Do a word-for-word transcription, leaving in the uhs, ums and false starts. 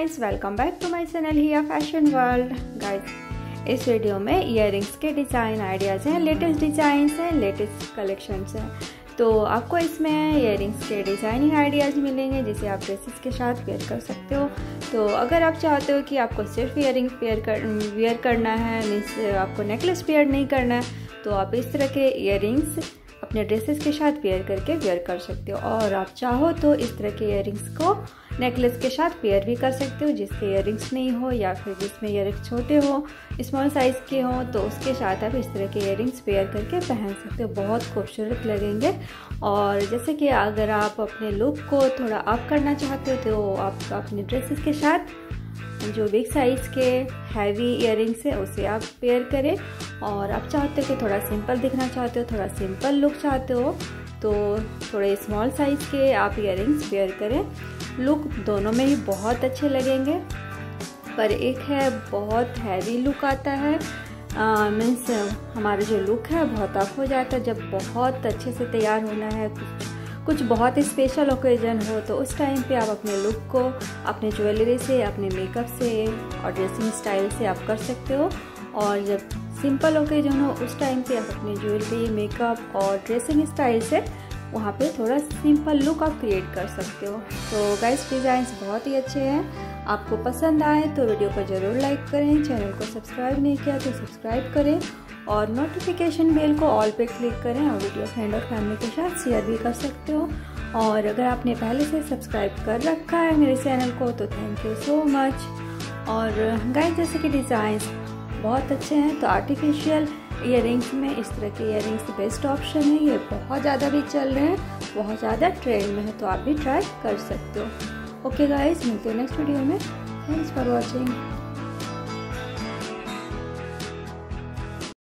Guys, welcome back to my channel Hiya fashion world. Guys, इस video में earrings के design ideas हैं, latest designs हैं, लेटेस्ट कलेक्शंस हैं। तो आपको इसमें इयररिंग्स के डिज़ाइनिंग आइडियाज़ मिलेंगे जिसे आप ड्रेसेस के साथ वेयर कर सकते हो। तो अगर आप चाहते हो कि आपको सिर्फ इयररिंग्स वेयर कर वेयर करना है, मीन्स आपको नेकलेस वेयर नहीं करना है, तो आप इस तरह के इयररिंग्स अपने ड्रेसेस के साथ वेयर करके वेयर कर सकते हो। और आप चाहो तो इस तरह के इयररिंग्स को नेकलेस के साथ पेयर भी कर सकते हो, जिसके इयररिंग्स नहीं हो या फिर जिसमें इयररिंग्स छोटे हो, स्मॉल साइज़ के हो, तो उसके साथ आप इस तरह के इयररिंग्स पेयर करके पहन सकते हो। बहुत खूबसूरत लगेंगे। और जैसे कि अगर आप अपने लुक को थोड़ा अप करना चाहते हो तो आप अपने ड्रेसेस के साथ जो बिग साइज़ के हैवी इयररिंग्स है उसे आप पेयर करें। और आप चाहते हो कि थोड़ा सिंपल दिखना चाहते हो, थोड़ा सिंपल लुक चाहते हो, तो थोड़े स्मॉल साइज़ के आप इयररिंग्स पेयर करें। लुक दोनों में ही बहुत अच्छे लगेंगे, पर एक है बहुत हैवी लुक आता है, मीन्स हमारा जो लुक है बहुत अप हो जाता है। जब बहुत अच्छे से तैयार होना है, कुछ कुछ बहुत स्पेशल ओकेजन हो, तो उस टाइम पे आप अपने लुक को अपने ज्वेलरी से, अपने मेकअप से और ड्रेसिंग स्टाइल से आप कर सकते हो। और जब सिंपल ओकेजन हो उस टाइम पे आप अपनी ज्वेलरी, मेकअप और ड्रेसिंग स्टाइल से वहाँ पे थोड़ा सिंपल लुक आप क्रिएट कर सकते हो। तो गाइस, डिज़ाइंस बहुत ही अच्छे हैं। आपको पसंद आए तो वीडियो को ज़रूर लाइक करें, चैनल को सब्सक्राइब नहीं किया तो सब्सक्राइब करें और नोटिफिकेशन बेल को ऑल पे क्लिक करें। और वीडियो फ्रेंड और फैमिली के साथ शेयर भी कर सकते हो। और अगर आपने पहले से सब्सक्राइब कर रखा है मेरे चैनल को तो थैंक यू सो मच। और गाइस, जैसे कि डिज़ाइंस बहुत अच्छे हैं, तो आर्टिफिशियल इयररिंग्स में इस तरह के इयररिंग्स बेस्ट ऑप्शन है। ये बहुत ज़्यादा भी चल रहे हैं, बहुत ज़्यादा ट्रेंड में है, तो आप भी ट्राई कर सकते हो। ओके गाइस, मिलते हैं नेक्स्ट वीडियो में। Thanks for watching.